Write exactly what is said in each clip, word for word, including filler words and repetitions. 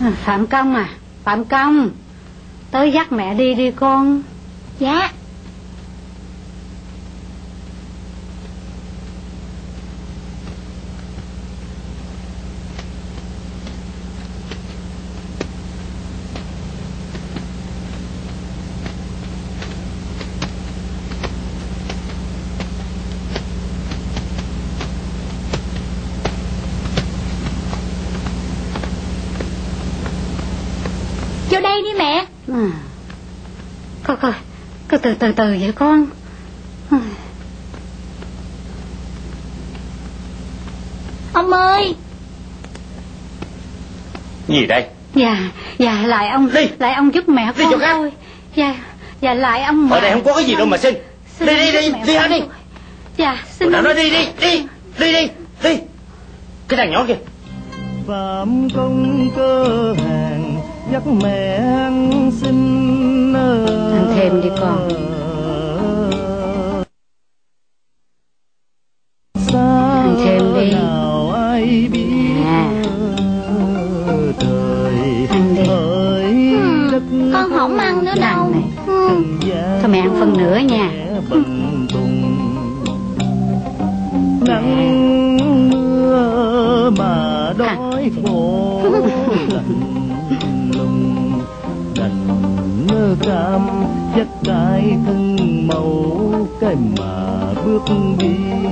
Phạm Công à, Phạm Công, tới dắt mẹ đi đi con. Dạ. Vô đây đi mẹ. À, coi coi, cứ từ từ từ vậy con. Ông ơi. Gì đây? Dạ, dạ lại ông đi. Lại ông giúp mẹ đi con thôi. Dạ, dạ lại ông mà. Ở đây không có cái gì đâu mà xin. Đi đi đi, đi hả đi. Dạ, xin ông. Nói đi đi, đi, đi đi, đi. Cái thằng nhỏ kìa. Phạm Công cơ hàng dắt mẹ ăn xin. Ăn thêm đi con. Ăn thêm đi. Ai biết à. trời ăn đi. Ừ, con không ăn nữa đâu. Ừ. Thôi mẹ ăn phần nữa nha. Nắng mưa mà đói khổ lạnh lùng đành cam dắt cái thân màu cái mà bước đi.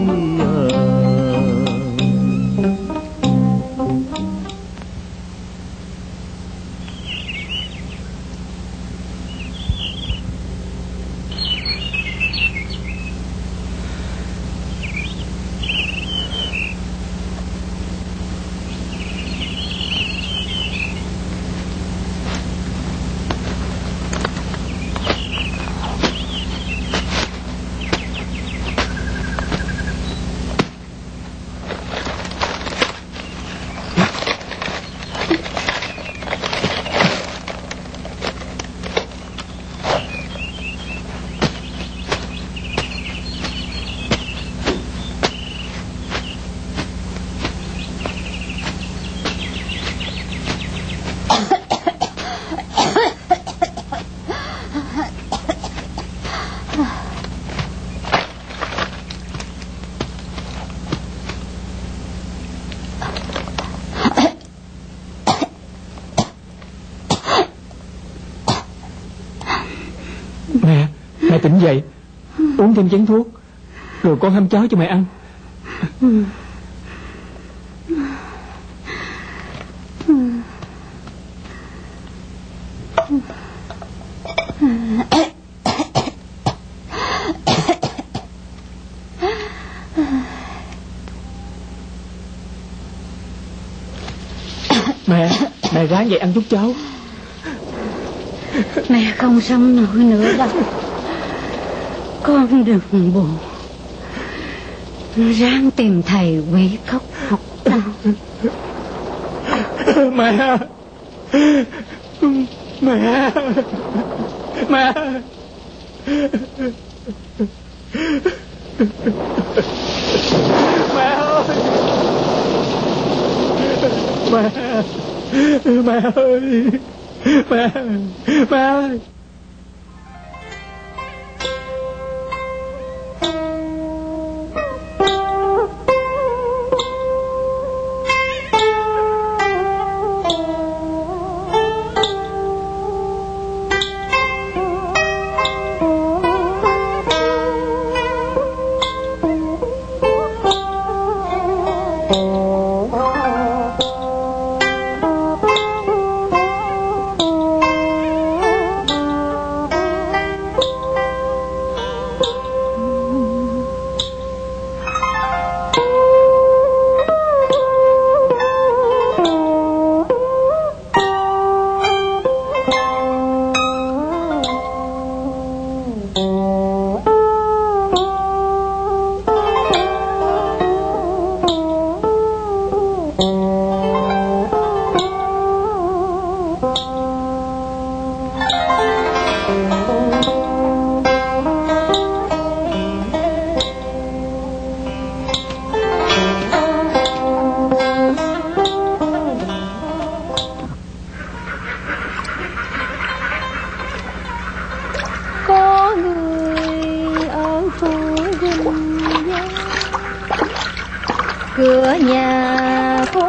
Mẹ, mẹ tỉnh dậy, uống thêm chén thuốc, rồi con hâm cháo cho mẹ ăn. Ừ. Mẹ, mẹ ráng vậy ăn chút cháo. Mẹ không sống nổi nữa đâu. Con đừng buồn, ráng tìm thầy quỷ cốc học đâu. Mẹ, mẹ, mẹ. Mẹ ơi, mẹ, mẹ ơi, mẹ, mẹ ơi.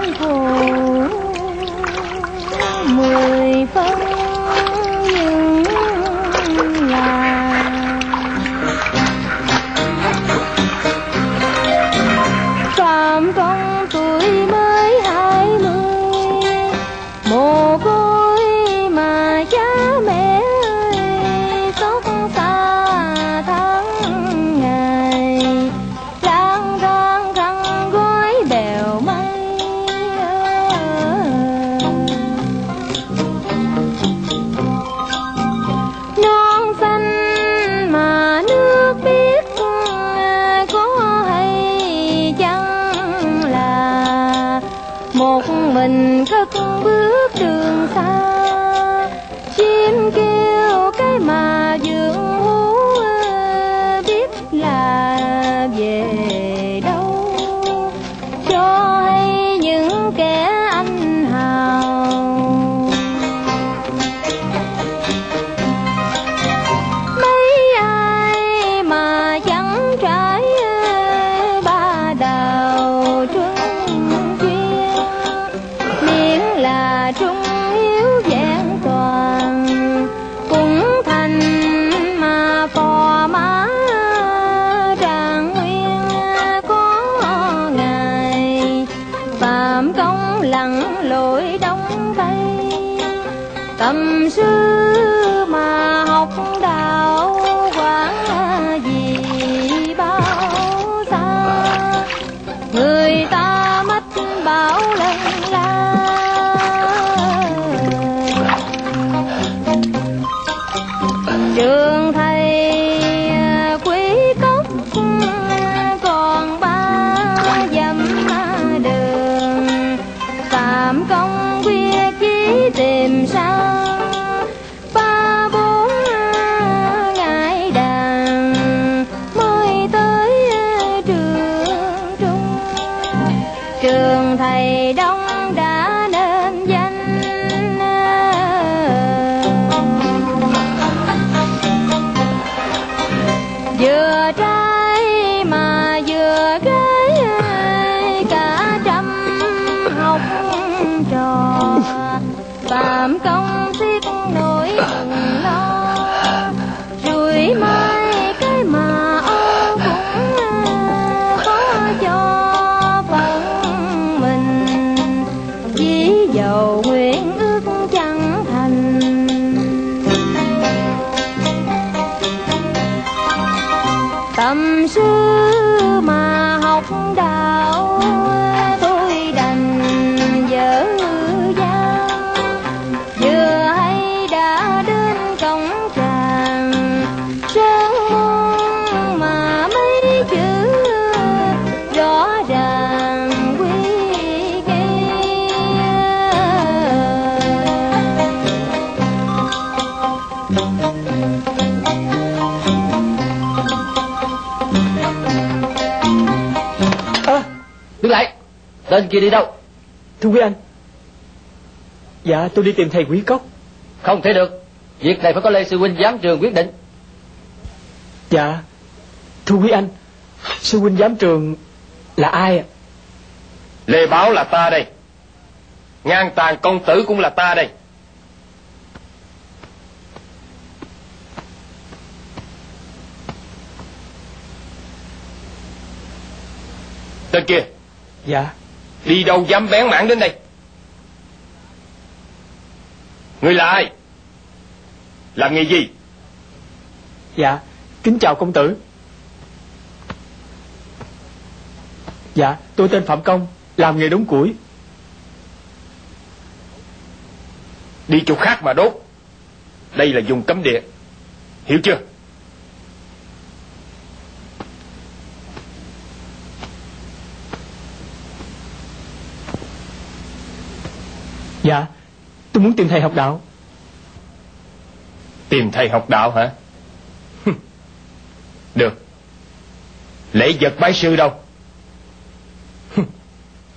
khổ mười phân nhưng là phạm công tuổi mới hai mươi, mồ côi mà cha mẹ xót xa tháng ngày, lang thang khăn gói bèo mây. Non xanh mà nước biết có hay chăng là một mình cất bước đường xa, chim kêu cái mà dương hú biết là về đâu, cho hay những kẻ anh hào. Mấy ai mà chẳng trải ba đào truân chuyên, miễn là trung hiếu vẹn toàn, cũng thành mà phò mã tràng nguyên có ngày. Phạm công lặn lội đông tây, tầm sư mà học đạo quán gì bao xa, người ta mất bảo lần la. Trường thầy quý cốc còn ba dặm đường, Phạm công quyết chí tìm sang ba bốn ngày đàn mới tới trường trung. Trường thầy đông đã nên danh, vừa trai mà vừa gái cả trăm học trò. Phạm công tiếc nỗi buồn lo, rồi mai cái mà ô cũng khó cho phận mình, chỉ dầu nguyện ước chẳng thành. Tầm sư mà học đạo tôi đành dở dang, vừa hay đã đến cổng tràng sơn môn mà mấy chữ rõ ràng quy ghi. Đứng lại, tên kia đi đâu? Thưa quý anh, dạ tôi đi tìm thầy Quý Cốc. Không thể được, việc này phải có Lê sư huynh giám trường quyết định. Dạ thưa quý anh, sư huynh giám trường là ai ạ? Lê Báo là ta đây, Ngang Tàn công tử cũng là ta đây. Tên kia, Dạ đi đâu dám bén mảng đến đây? Ngươi là ai? Làm nghề gì? dạ kính chào công tử. Dạ tôi tên Phạm Công, làm nghề đốn củi. Đi chỗ khác mà đốt, đây là vùng cấm địa, hiểu chưa? Dạ tôi muốn tìm thầy học đạo. Tìm thầy học đạo hả? Được. Lễ vật bái sư đâu?